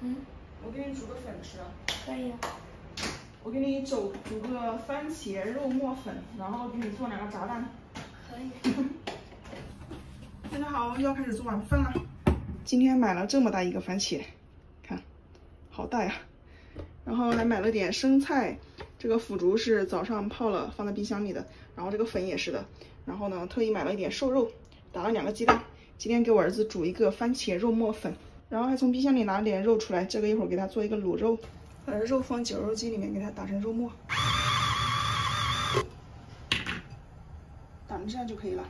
我给你煮个粉吃。 可以啊。 我给你煮个番茄肉末粉，然后给你做2个炸蛋。 可以。 大家好，要开始做晚饭了。今天买了这么大一个番茄，看，好大呀。然后还买了点生菜，这个腐竹是早上泡了放在冰箱里的，然后这个粉也是的。然后呢，特意买了一点瘦肉，打了2个鸡蛋。今天给我儿子煮一个番茄肉末粉，然后还从冰箱里拿了点肉出来，这个一会儿给他做一个卤肉，把肉放绞肉机里面给它打成肉末，打成这样就可以了。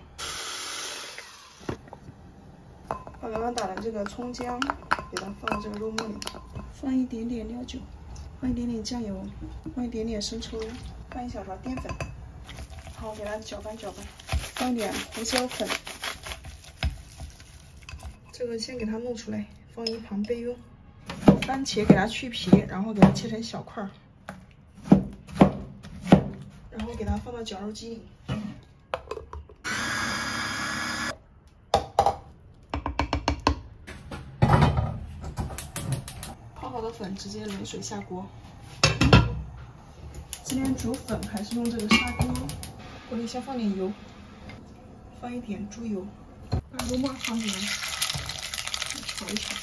把刚刚打的这个葱姜给它放到这个肉末里，放一点点料酒，放一点点酱油，放一点点生抽，放1小勺淀粉，然后给它搅拌搅拌，放一点胡椒粉。这个先给它弄出来，放一旁备用。番茄给它去皮，然后给它切成小块儿，然后给它放到绞肉机里。泡好的粉直接冷水下锅。今天煮粉还是用这个砂锅，锅里先放点油，放一点猪油，把肉末放进来，炒一炒。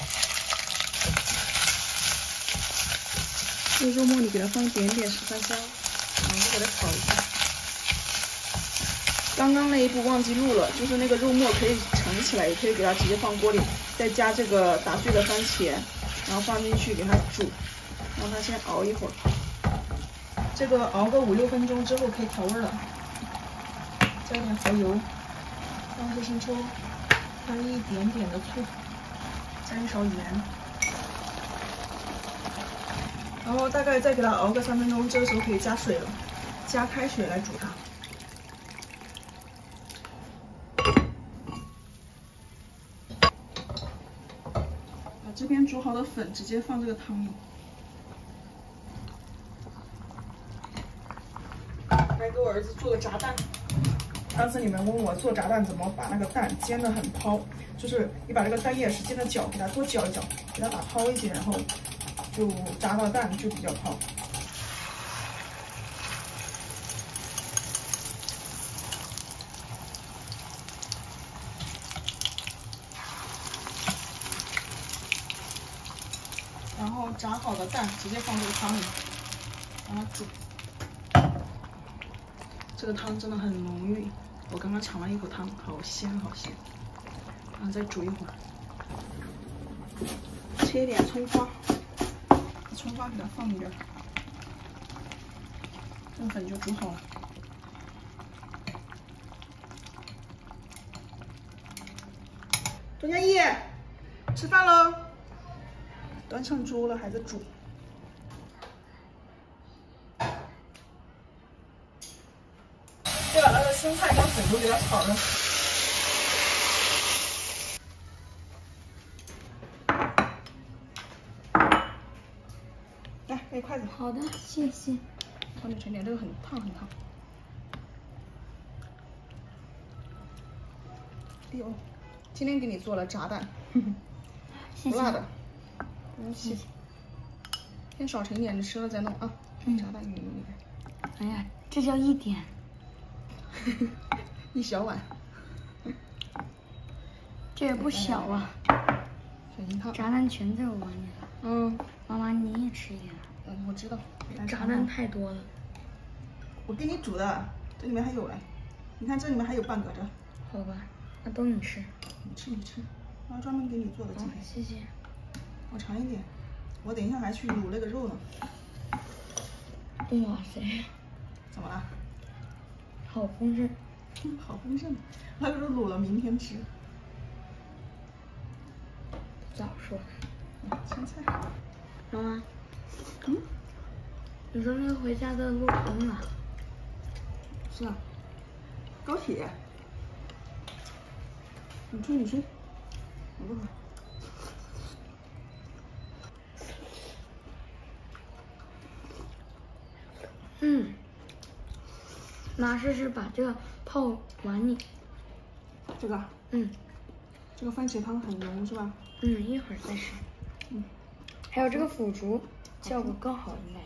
这个肉末里给它放一点点十三香，然后给它炒一下。刚刚那一步忘记录了，就是那个肉末可以盛起来，也可以给它直接放锅里，再加这个打碎的番茄，然后放进去给它煮，让它先熬一会儿。这个熬个5、6分钟之后可以调味了，加一点蚝油，放一些生抽，放一点点的醋，加1勺盐。然后大概再给它熬个3分钟，这个时候可以加水了，加开水来煮它。把这边煮好的粉直接放这个汤里。来给我儿子做个炸蛋。上次你们问我做炸蛋怎么把那个蛋煎得很抛，就是你把这个蛋液使劲的搅，给它多搅一搅，给它打抛一些，然后就炸到蛋就比较抛。然后炸好的蛋直接放这个汤里，让它煮。这个汤真的很浓郁，我刚刚尝了一口汤，好鲜好鲜。然后再煮一会儿，切一点葱花，把葱花给它放里边，这个粉就煮好了。周佳艺，吃饭喽！端上桌了，还在煮。再把那个生菜跟粉都给它炒了。来，给筷子。 好的，谢谢。 放点盛点，这个很烫很烫。哎呦，今天给你做了炸蛋， 谢谢。 不辣的。谢谢。先少盛一点，你吃了再弄啊。炸蛋给你。 哎呀，这叫一点。 1小碗。 这也不小啊。 小心烫。 炸蛋全在我碗里了。妈妈你也吃一点。 我知道。 炸蛋太多了。 我给你煮的，这里面还有嘞。你看这里面还有半个的。 好吧，那都你吃。 你吃你吃，我专门给你做的今天。 谢谢。 我尝一点，我等一下还去卤那个肉呢。 哇塞！ 怎么了？ 好丰盛。 好丰盛，那个肉卤了，明天吃。 早说。 青菜。 妈妈。你说那个回家的路通了？ 是啊。高铁。你吹你吹，我不喝。 妈，试试把这个泡碗里。 这个？这个番茄汤很浓是吧？ 一会儿再试。 还有这个腐竹效果更好应该。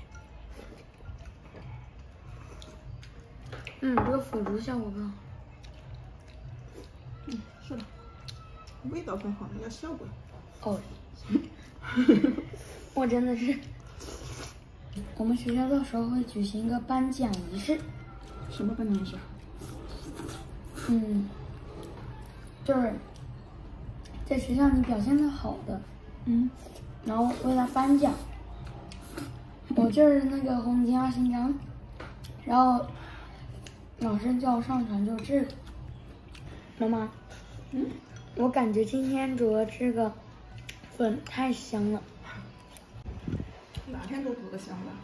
这个腐竹效果更好。 是的，味道很好，要效果。 哦，我真的是。我们学校到时候会举行一个颁奖仪式。 什么颁奖仪式？ 就是在学校你表现的好的，然后为他颁奖。我就是那个红金二勋章，然后老师叫我上传就这个。妈妈，我感觉今天煮的这个粉太香了。 哪天都煮的香的。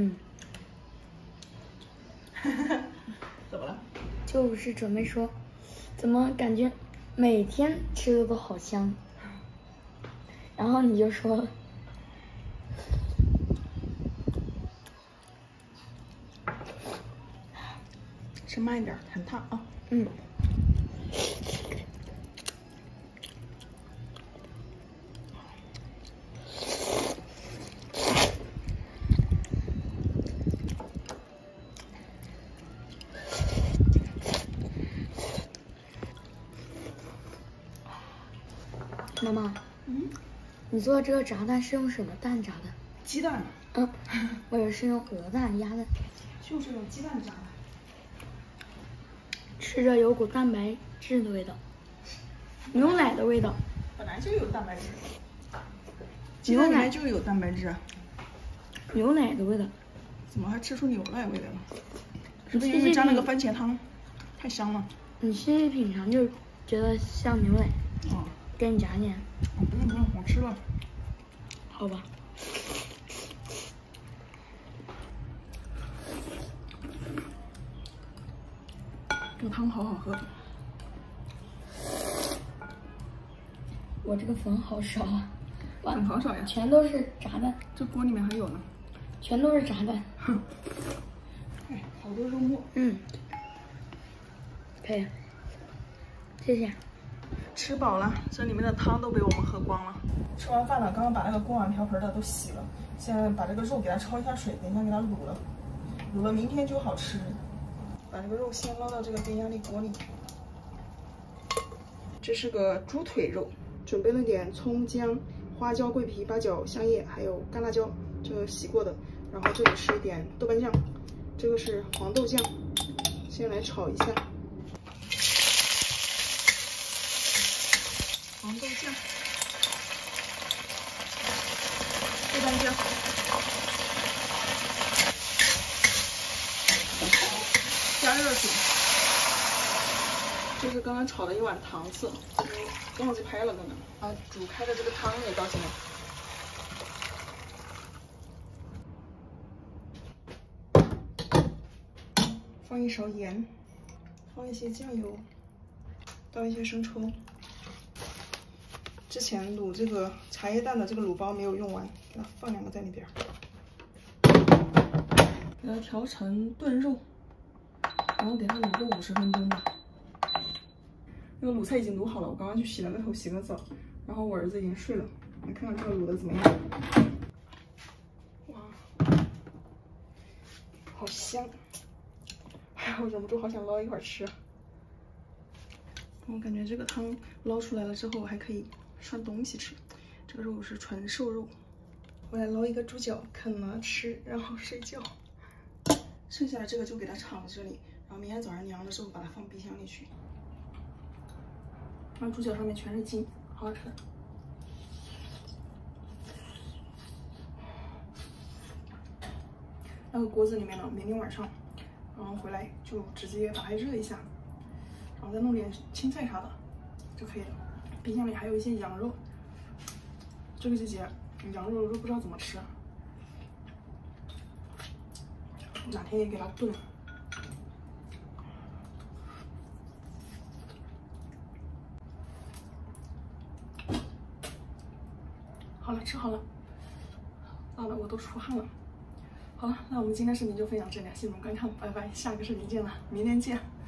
怎么了？ 就是准备说，怎么感觉每天吃的都好香？然后你就说， 吃慢一点，很烫啊。 妈妈，你做这个炸蛋是用什么蛋炸的？ 鸡蛋。 我以为是用鹅蛋、鸭蛋。 就是用鸡蛋炸的。 吃着有股蛋白质的味道，牛奶的味道。 本来就有蛋白质，鸡蛋里面就有蛋白质。 牛奶的味道。 怎么还吃出牛奶味来了？是不是因为加了个番茄汤，太香了？ 你细细品尝就觉得像牛奶。给你夹点。 不用，我吃了。 好吧。 这个汤好好喝。 我这个粉好少啊。 粉好少呀。 全都是炸蛋。 这锅里面还有呢。 全都是炸蛋。 哎，好多肉末。 可以。谢谢。 吃饱了，这里面的汤都被我们喝光了。吃完饭了，刚刚把那个锅碗瓢盆的都洗了，现在把这个肉给它焯一下水，等一下给它卤了，卤了明天就好吃。把这个肉先捞到这个电压力锅里。这是个猪腿肉，准备了点葱姜、花椒、桂皮、八角、香叶，还有干辣椒，这个洗过的。然后这里是一点豆瓣酱，这个是黄豆酱，先来炒一下。黄豆酱、豆瓣酱，加热水。这是刚刚炒的一碗糖色，忘记拍了刚刚。煮开的这个汤也倒进来。放一勺盐，放一些酱油，倒一些生抽。之前卤这个茶叶蛋的这个卤包没有用完，给它放2个在里边，给它调成炖肉，然后给它卤个50分钟吧。那个卤菜已经卤好了，我刚刚去洗了个头，洗个澡，然后我儿子已经睡了。来看看这个卤的怎么样？哇，好香！哎，我忍不住好想捞一会儿吃。我感觉这个汤捞出来了之后还可以涮东西吃。这个肉是纯瘦肉，我来捞一个猪脚啃了吃，然后睡觉。剩下的这个就给它炒到这里，然后明天早上凉了之后把它放冰箱里去。然后猪脚上面全是筋，好好吃。那个锅子里面呢，明天晚上，然后回来就直接把它热一下，然后再弄点青菜啥的就可以了。冰箱里还有一些羊肉，这个季节羊肉不知道怎么吃，哪天也给它炖。好了，吃好了，饿了我都出汗了。好了，那我们今天视频就分享这里，谢谢你们观看，拜拜，下个视频见了，明天见。